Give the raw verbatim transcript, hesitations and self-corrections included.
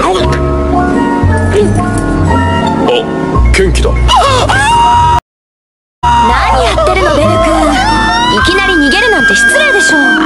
元気だ。 何やってるのベル君、いきなり逃げるなんて失礼でしょ。